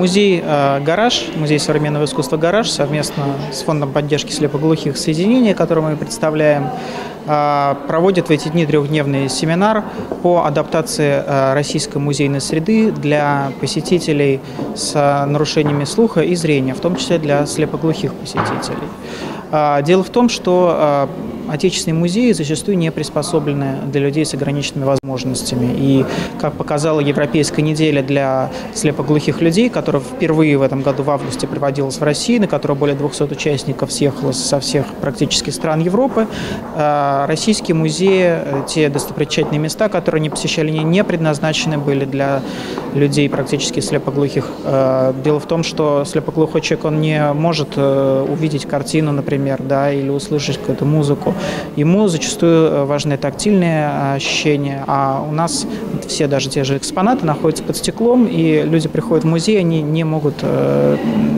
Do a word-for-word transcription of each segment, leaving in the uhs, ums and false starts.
Музей «Гараж», Музей современного искусства «Гараж» совместно с Фондом поддержки слепоглухих «Соединение», который мы представляем, проводит в эти дни трехдневный семинар по адаптации российской музейной среды для посетителей с нарушениями слуха и зрения, в том числе для слепоглухих посетителей. Дело в том, что отечественные музеи зачастую не приспособлены для людей с ограниченными возможностями. И, как показала Европейская неделя для слепоглухих людей, которая впервые в этом году в августе проводилась в России, на которой более двухсот участников съехалось со всех практически стран Европы, российские музеи, те достопримечательные места, которые они посещали, не предназначены были для людей практически слепоглухих. Дело в том, что слепоглухой человек, он не может увидеть картину, например, да, или услышать какую-то музыку. Ему зачастую важны тактильные ощущения, а у нас все, даже те же экспонаты, находятся под стеклом, и люди приходят в музей, они не могут э,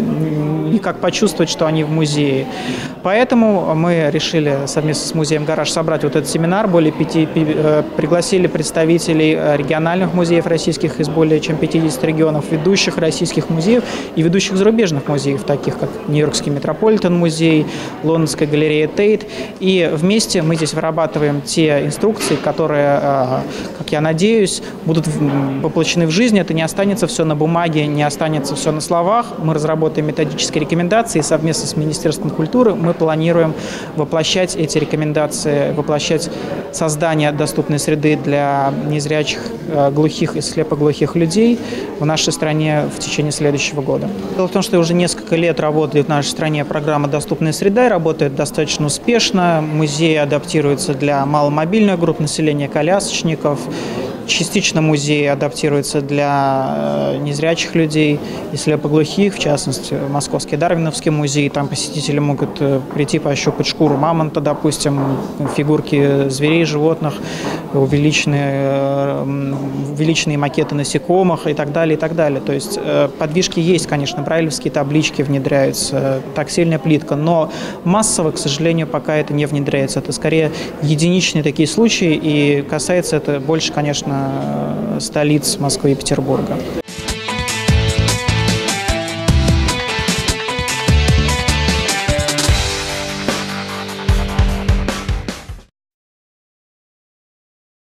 никак почувствовать, что они в музее. Поэтому мы решили совместно с музеем «Гараж» собрать вот этот семинар. Более пяти, э, пригласили представителей региональных музеев российских из более чем пятидесяти регионов, ведущих российских музеев и ведущих зарубежных музеев, таких как Нью-Йоркский Метрополитен-музей, Лондонская галерея Тейт. И вместе мы здесь вырабатываем те инструкции, которые, как я надеюсь, будут воплощены в жизнь. Это не останется все на бумаге, не останется все на словах. Мы разработаем методические рекомендации, и совместно с Министерством культуры мы планируем воплощать эти рекомендации, воплощать создание доступной среды для незрячих, глухих и слепоглухих людей в нашей стране в течение следующего года. Дело в том, что уже несколько лет работает в нашей стране программа «Доступная среда» и работает достаточно успешно. Музеи адаптируются для маломобильных групп населения, колясочников. Частично музей адаптируется для незрячих людей и слепоглухих, в частности, Московский Дарвиновский музей. Там посетители могут прийти пощупать шкуру мамонта, допустим, фигурки зверей, животных, увеличенные, увеличенные макеты насекомых и так далее, и так далее. То есть подвижки есть, конечно, брайлевские таблички внедряются, тактильная плитка, но массово, к сожалению, пока это не внедряется. Это скорее единичные такие случаи, и касается это больше, конечно, столиц Москвы и Петербурга.